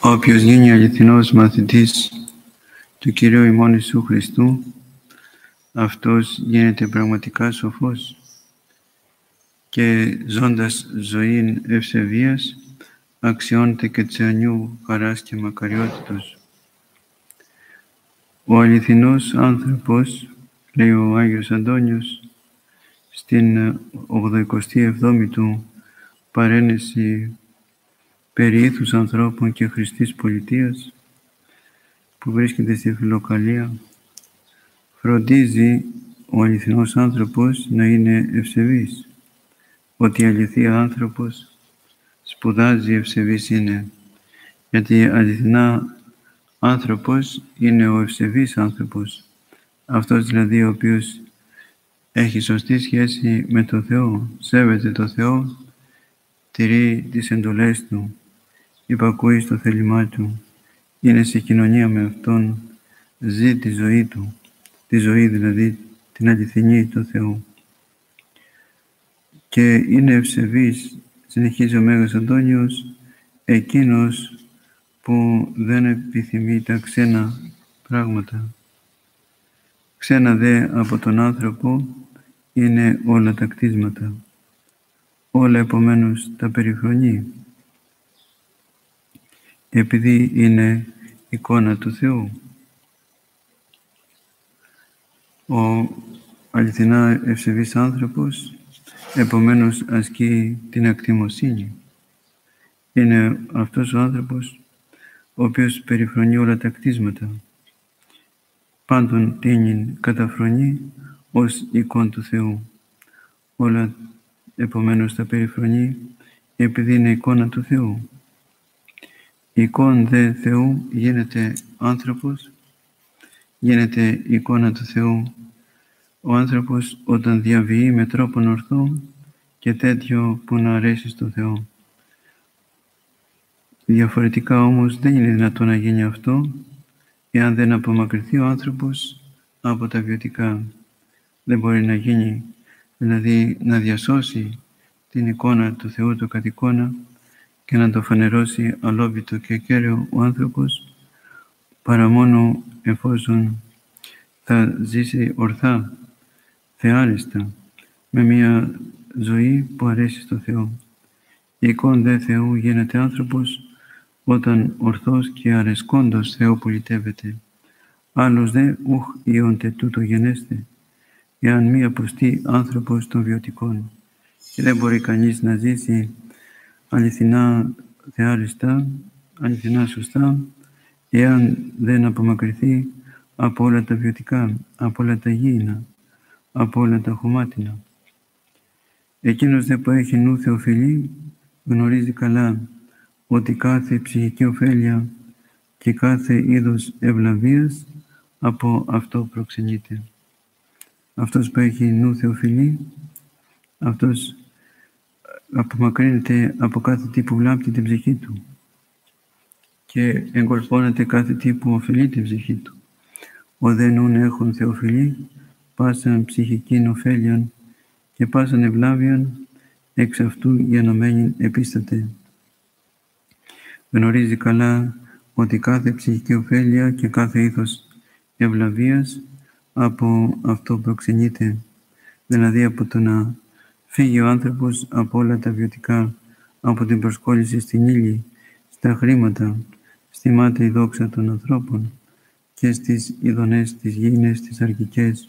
Όποιος γίνει αληθινός μαθητής του Κυρίου ημών Ιησού Χριστού, αυτός γίνεται πραγματικά σοφός και ζώντας ζωήν ευσεβίας αξιώνεται και τσιανιού χαράς και μακαριότητος. Ο αληθινός άνθρωπος, λέει ο Άγιος Αντώνιος, στην 87η του παρένεση περί ήθους ανθρώπων και χρηστής πολιτείας, που βρίσκεται στη Φιλοκαλία, φροντίζει ο αληθινός άνθρωπος να είναι ευσεβής, ότι αληθεία άνθρωπος σπουδάζει ευσεβής είναι, γιατί αληθινά άνθρωπος είναι ο ευσεβής άνθρωπος, αυτός δηλαδή ο οποίος έχει σωστή σχέση με το Θεό, σέβεται το Θεό, τηρεί τις εντολές Του, υπακούει στο θέλημά Του, είναι σε κοινωνία με Αυτόν, ζει τη ζωή Του, τη ζωή δηλαδή την αληθινή του Θεού. Και είναι ευσεβής, συνεχίζει ο Μέγας Αντώνιος, εκείνος που δεν επιθυμεί τα ξένα πράγματα. Ξένα δε από τον άνθρωπο είναι όλα τα κτίσματα. Όλα επομένως τα περιφρονεί, επειδή είναι εικόνα του Θεού. Ο αληθινά ευσεβής άνθρωπος επομένως ασκεί την ακτιμοσύνη. Είναι αυτός ο άνθρωπος ο οποίος περιφρονεί όλα τα κτίσματα. Πάντων τείνει καταφρονεί ως εικόν του Θεού. Όλα επομένως τα περιφρονεί επειδή είναι εικόνα του Θεού. Η εικόν δε Θεού γίνεται άνθρωπος, γίνεται εικόνα του Θεού ο άνθρωπος όταν διαβιεί με τρόπον ορθό και τέτοιο που να αρέσει στο Θεό. Διαφορετικά όμως δεν είναι δυνατόν να γίνει αυτό εάν δεν απομακρυνθεί ο άνθρωπος από τα βιωτικά. Δεν μπορεί να γίνει, δηλαδή να διασώσει την εικόνα του Θεού του κατ' εικόνα και να το φανερώσει αλόβητο και κέραιο ο άνθρωπος, παρά μόνο εφόσον θα ζήσει ορθά, θεάριστα, με μια ζωή που αρέσει στο Θεό. Η εικόν δε Θεού γίνεται άνθρωπος όταν ορθός και αρεσκόντος Θεό πολιτεύεται. Άλλος δε ουχ ιόντε τούτο γενέστε, εάν μη αποστεί άνθρωπος των βιωτικών. Και δεν μπορεί κανείς να ζήσει αληθινά θεάριστα, αληθινά σωστά, εάν δεν απομακρυνθεί από όλα τα βιωτικά, από όλα τα γήινα, από όλα τα χωμάτινα. Εκείνος δε που έχει νου θεοφιλή γνωρίζει καλά ότι κάθε ψυχική ωφέλεια και κάθε είδος ευλαβίας από αυτό προξενείται. Αυτός που έχει νου θεοφιλή, αυτός απομακρύνεται από κάθε τι που βλάπτει την ψυχή του και εγκολπώνεται κάθε τι που ωφελεί την ψυχή του. Ο δε νουν έχουν θεοφιλή, πάσαν ψυχικήν ωφέλιαν και πάσαν ευλάβιαν εξ αυτού γενομένην επίσταται. Γνωρίζει καλά ότι κάθε ψυχική ωφέλεια και κάθε είδος ευλαβίας από αυτό προξενείται, δηλαδή από το να φύγει ο άνθρωπος από όλα τα βιωτικά, από την προσκόλληση στην ύλη, στα χρήματα, στη μάταιη δόξα των ανθρώπων και στις ειδονές, τις γήινες, τις αρχικές.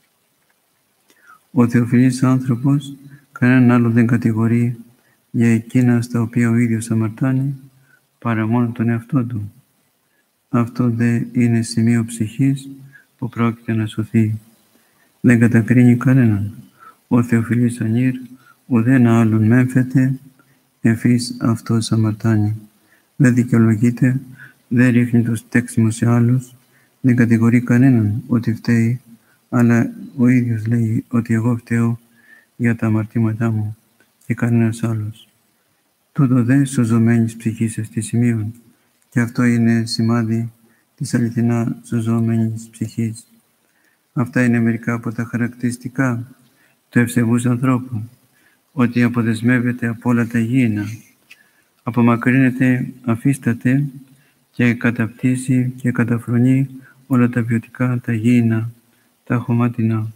Ο θεοφιλής άνθρωπος κανέναν άλλο δεν κατηγορεί για εκείνα στα οποία ο ίδιος αμαρτάνει, παρά μόνο τον εαυτό του. Αυτό δε είναι σημείο ψυχής που πρόκειται να σωθεί. Δεν κατακρίνει κανέναν. Ο θεοφιλής ανήρ ουδένα άλλον μέμφεται, εφής αυτός αμαρτάνει. Δεν δικαιολογείται, δεν ρίχνει το στέξιμο σε άλλους, δεν κατηγορεί κανέναν ότι φταίει, αλλά ο ίδιος λέει ότι εγώ φταίω για τα αμαρτήματά μου και κανένας άλλος. Τούτο δε σωζωμένης ψυχής εστι σημείων, και αυτό είναι σημάδι της αληθινά σωζωμένης ψυχής. Αυτά είναι μερικά από τα χαρακτηριστικά του ευσεβούς ανθρώπου, ότι αποδεσμεύεται από όλα τα γήινα, απομακρύνεται, αφίσταται και καταπτύσσει και καταφρονεί όλα τα βιωτικά, τα γήινα, τα χωμάτινα.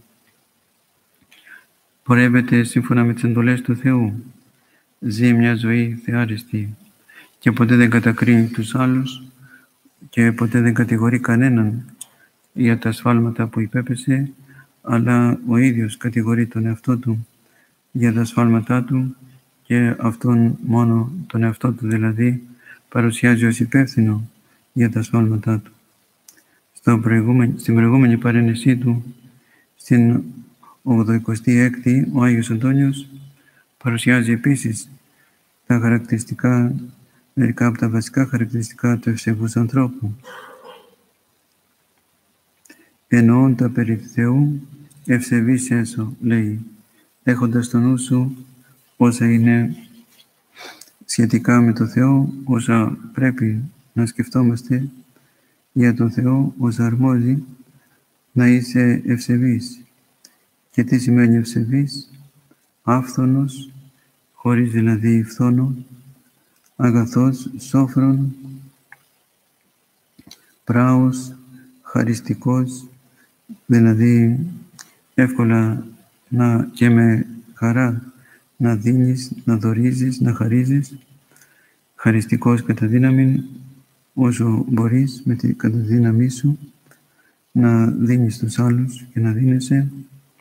Πορεύεται σύμφωνα με τις εντολές του Θεού. Ζει μια ζωή θεάριστη και ποτέ δεν κατακρίνει τους άλλους και ποτέ δεν κατηγορεί κανέναν για τα σφάλματα που υπέπεσε, αλλά ο ίδιος κατηγορεί τον εαυτό του για τα σφάλματά του και αυτόν μόνο τον εαυτό του δηλαδή παρουσιάζει ως υπεύθυνο για τα σφάλματά του. Στην προηγούμενη παρένεσή του, στην 86η, ο Άγιος Αντώνιος παρουσιάζει επίσης τα χαρακτηριστικά, μερικά από τα βασικά χαρακτηριστικά του ευσεβούς ανθρώπου. Εννοών τα περί Θεού, ευσεβής έσω, λέει, έχοντας στο νου σου όσα είναι σχετικά με το Θεό, όσα πρέπει να σκεφτόμαστε για τον Θεό, όσα αρμόζει να είσαι ευσεβής. Και τι σημαίνει ευσεβής? Άφθονος, χωρίς δηλαδή φθόνο, αγαθός, σόφρον, πράος, χαριστικός, δηλαδή εύκολα και με χαρά να δίνεις, να δωρίζεις, να χαρίζεις, χαριστικός κατά δύναμη, όσο μπορείς κατά τη δύναμή σου, να δίνεις στους άλλους και να δίνεσαι,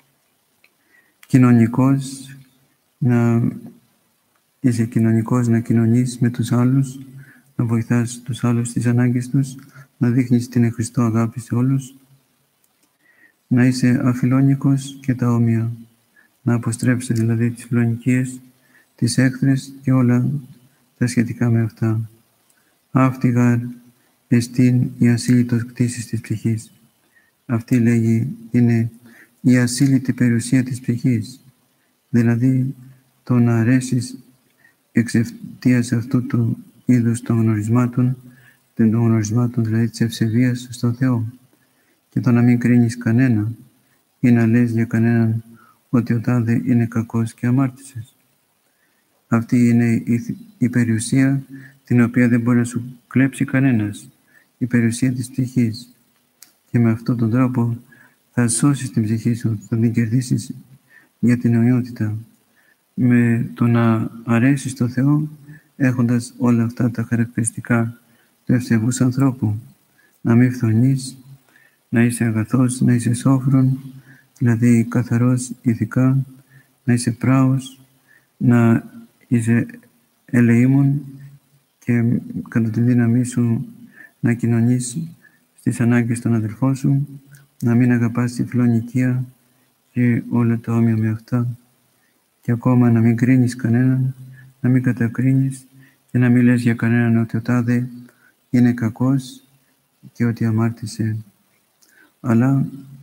κοινωνικός, να είσαι κοινωνικός, να κοινωνείς με τους άλλους, να βοηθάς τους άλλους στις ανάγκες τους, να δείχνεις την Χριστό αγάπη σε όλους, να είσαι αφιλόνικος και τα όμοια, να αποστρέψεις δηλαδή τις φιλονικίες, τις έχθρες και όλα τα σχετικά με αυτά. Αυτή γαρ εστίν η ασύλλητος κτήσης της ψυχής. Αυτή λέγει είναι η ασύλλητη περιουσία της ψυχής, δηλαδή το να αρέσεις εξαιτίας αυτού του είδους των γνωρισμάτων, δηλαδή της ευσεβίας στον Θεό, και το να μην κρίνεις κανένα ή να λες για κανέναν ότι ο τάδε είναι κακός και αμάρτησες. Αυτή είναι η περιουσία την οποία δεν μπορεί να σου κλέψει κανένας, η περιουσία της ψυχής. Και με αυτόν τον τρόπο θα σώσεις την ψυχή σου, θα την κερδίσεις για την αιωνιότητα. Με το να αρέσεις στο Θεό, έχοντας όλα αυτά τα χαρακτηριστικά του ευσεβούς ανθρώπου. Να μην φθονείς, να είσαι αγαθός, να είσαι σόφρον, δηλαδή καθαρός ηθικά, να είσαι πράος, να είσαι ελεήμων και κατά τη δύναμή σου να κοινωνείς στις ανάγκες των αδελφών σου, να μην αγαπάς τη φιλονικία και όλα τα όμοια με αυτά, και ακόμα να μην κρίνεις κανέναν, να μην κατακρίνεις και να μην λες για κανέναν ότι ο τάδε είναι κακός και ότι αμάρτησε. Αλλά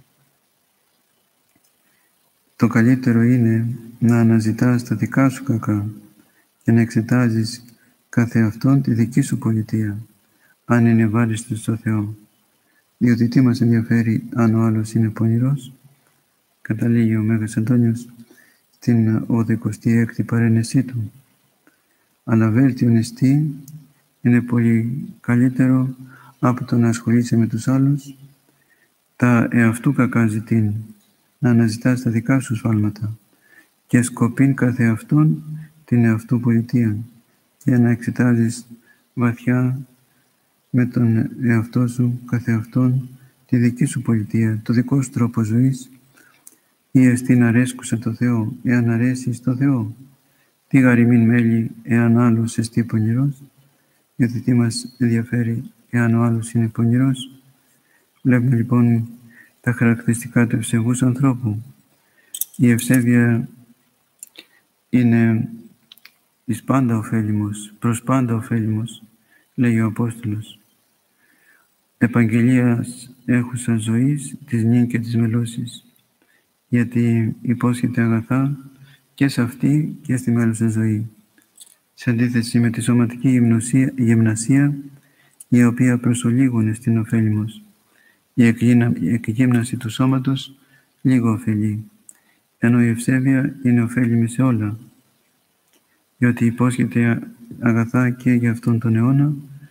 το καλύτερο είναι να αναζητάς τα δικά σου κακά και να εξετάζεις κάθε αυτόν τη δική σου πολιτεία, αν είναι ευάριστος στο Θεό. Διότι τι μας ενδιαφέρει αν ο άλλος είναι πονηρός? Καταλήγει ο Μέγας Αντώνιος στην 86η παρένεσή του. Αλλά βέλτιον εστί, είναι πολύ καλύτερο από το να ασχολείσαι με τους άλλους, τα εαυτού κακά ζητήν, να αναζητάς τα δικά σου σφάλματα και σκοπήν κάθε αυτόν την εαυτού πολιτεία, για να εξετάζεις βαθιά με τον εαυτό σου, κάθε αυτόν, τη δική σου πολιτεία, το δικό σου τρόπο ζωής, ή εστίν αρέσκουσα το Θεό, εάν αρέσεις το Θεό. Τι γαριμήν μέλη, εάν άλλος εστί πονηρός, γιατί τι μας ενδιαφέρει εάν ο άλλος είναι πονηρός? Βλέπουμε λοιπόν τα χαρακτηριστικά του ευσεβούς ανθρώπου. Η ευσέβεια είναι εις πάντα ωφέλιμος, προς πάντα ωφέλιμος, λέει ο Απόστολος. Επαγγελίας έχουσα ζωής, της νυν και της μελώσης, γιατί υπόσχεται αγαθά και σε αυτή και στη μέλουσα ζωή, σε αντίθεση με τη σωματική γυμνασία, η οποία προσολίγωνε στην ωφέλιμος. Η εκγύμναση του σώματος λίγο ωφελεί, ενώ η ευσέβεια είναι ωφέλιμη σε όλα, διότι υπόσχεται αγαθά και για αυτόν τον αιώνα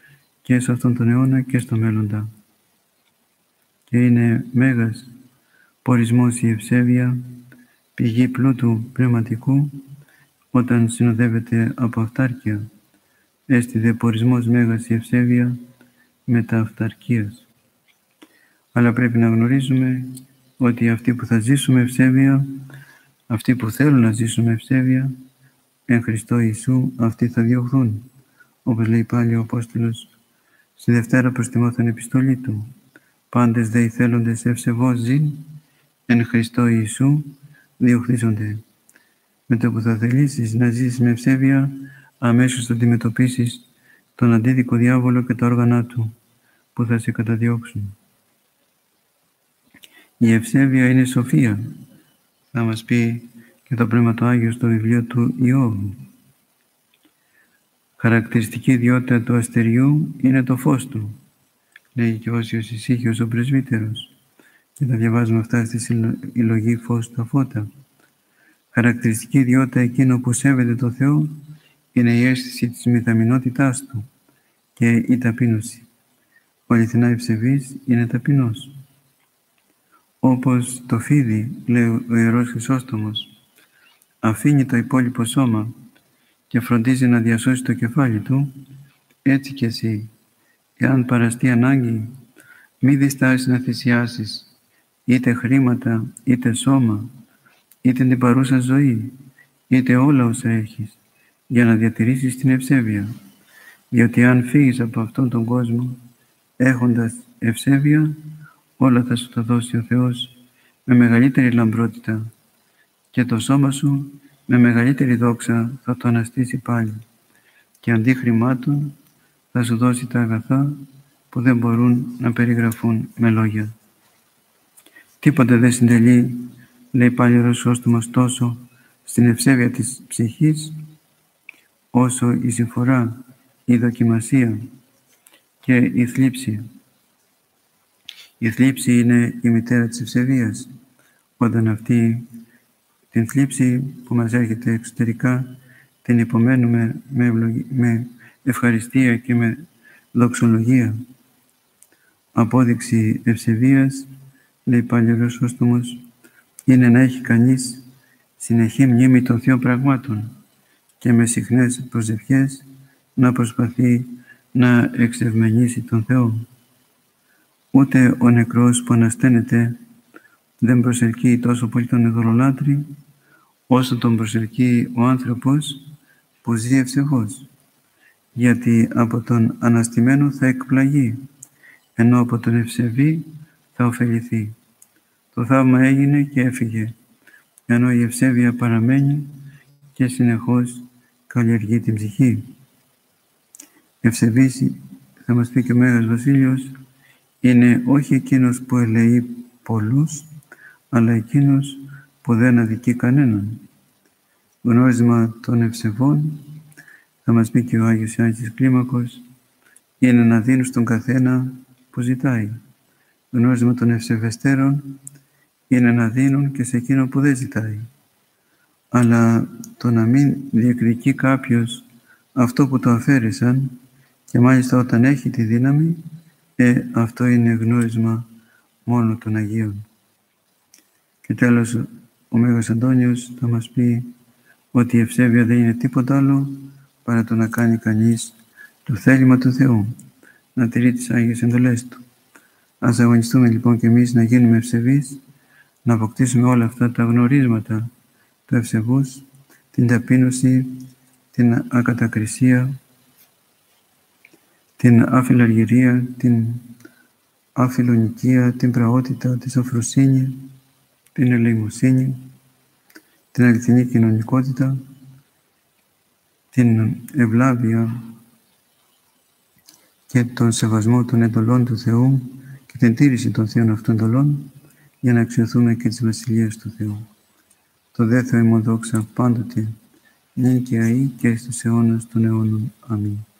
και σε αυτόν τον αιώνα και στο μέλλοντα. Και είναι μέγας πορισμός η ευσέβεια, πηγή πλούτου πνευματικού, όταν συνοδεύεται από αυτάρκεια. Έστι δε πορισμός μέγας η ευσέβεια μετά αυταρκίας. Αλλά πρέπει να γνωρίζουμε ότι αυτοί που θα ζήσουμε ευσέβεια, αυτοί που θέλουν να ζήσουμε ευσέβεια, εν Χριστώ Ιησού, αυτοί θα διωχθούν. Όπως λέει πάλι ο Απόστολος στη Δευτέρα προς Τιμόθεον επιστολή του. Πάντες δε οι θέλοντες ευσεβώς ζήν, εν Χριστώ Ιησού διωχθήσονται. Με το που θα θελήσεις να ζήσεις με ευσέβεια, αμέσως θα αντιμετωπίσεις τον αντίδικο διάβολο και τα όργανα του, που θα σε καταδιώξουν. Η ευσέβεια είναι σοφία, θα μας πει και το Πνεύμα το Άγιο στο βιβλίο του Ιώβου. Χαρακτηριστική ιδιότητα του αστεριού είναι το φως του, λέει και Όσιος Ησύχιος ο πρεσβύτερος, και τα διαβάζουμε αυτά στη συλλογή «Φως τα φώτα». Χαρακτηριστική ιδιότητα εκείνο που σέβεται το Θεό είναι η αίσθηση της μηθαμινότητάς του και η ταπείνωση. Ο αληθινά ευσεβής είναι ταπεινός. Όπως το φίδι, λέει ο Ιερός Χρυσόστομος, αφήνει το υπόλοιπο σώμα και φροντίζει να διασώσει το κεφάλι του, έτσι και εσύ, εάν παραστεί ανάγκη, μη διστάσεις να θυσιάσεις είτε χρήματα, είτε σώμα, είτε την παρούσα ζωή, είτε όλα όσα έχεις, για να διατηρήσεις την ευσέβεια. Διότι αν φύγεις από αυτόν τον κόσμο, έχοντας ευσέβεια, όλα θα σου τα δώσει ο Θεός με μεγαλύτερη λαμπρότητα και το σώμα σου με μεγαλύτερη δόξα θα το αναστήσει πάλι και αντί χρημάτων θα σου δώσει τα αγαθά που δεν μπορούν να περιγραφούν με λόγια. Τίποτε δεν συντελεί, λέει πάλι ο Χρυσόστομος, τόσο στην ευσέβεια της ψυχής όσο η συμφορά, η δοκιμασία και η θλίψη. Η θλίψη είναι η μητέρα της ευσεβίας. Όταν αυτή την θλίψη που μας έρχεται εξωτερικά την υπομένουμε με ευχαριστία και με δοξολογία. Απόδειξη ευσεβίας, λέει πάλι ο Χρυσόστομος, είναι να έχει κανείς συνεχή μνήμη των θείων πραγμάτων και με συχνές προσευχές να προσπαθεί να εξευμενήσει τον Θεό. Ούτε ο νεκρός που ανασταίνεται δεν προσελκύει τόσο πολύ τον ειδωλολάτρη, όσο τον προσελκύει ο άνθρωπος που ζει ευσεβώς, γιατί από τον αναστημένο θα εκπλαγεί, ενώ από τον ευσεβή θα ωφεληθεί. Το θαύμα έγινε και έφυγε, ενώ η ευσέβεια παραμένει και συνεχώς καλλιεργεί την ψυχή. Ευσεβής, θα μας πει και ο Μέγας Βασίλειος, είναι όχι εκείνος που ελεεί πολλούς, αλλά εκείνος που δεν αδικεί κανέναν. Γνώρισμα των ευσεβών, θα μας πει και ο Άγιος Ιωάννης της Κλίμακος, είναι να δίνουν στον καθένα που ζητάει. Γνώρισμα των ευσεβεστέρων είναι να δίνουν και σε εκείνο που δεν ζητάει. Αλλά το να μην διεκδικεί κάποιος αυτό που το αφαίρεσαν, και μάλιστα όταν έχει τη δύναμη, αυτό είναι γνώρισμα μόνο των Αγίων. Και τέλος, ο Μέγας Αντώνιος θα μας πει ότι η ευσέβεια δεν είναι τίποτα άλλο παρά το να κάνει κανείς το θέλημα του Θεού, να τηρεί τις Άγιες εντολές Του. Ας αγωνιστούμε λοιπόν και εμείς να γίνουμε ευσεβείς, να αποκτήσουμε όλα αυτά τα γνωρίσματα του ευσεβούς, την ταπείνωση, την ακατακρισία, την αφιλαργυρία, την αφιλονικία, την πραότητα, τη σοφροσύνη, την ελεημοσύνη, την αληθινή κοινωνικότητα, την ευλάβεια και τον σεβασμό των εντολών του Θεού και την τήρηση των θείων αυτών εντολών, για να αξιοθούμε και τις βασιλείες του Θεού. Το δε Θεό ημών δόξα πάντοτε, νυν και αεί και στους αιώνας των αιώνων. Αμήν.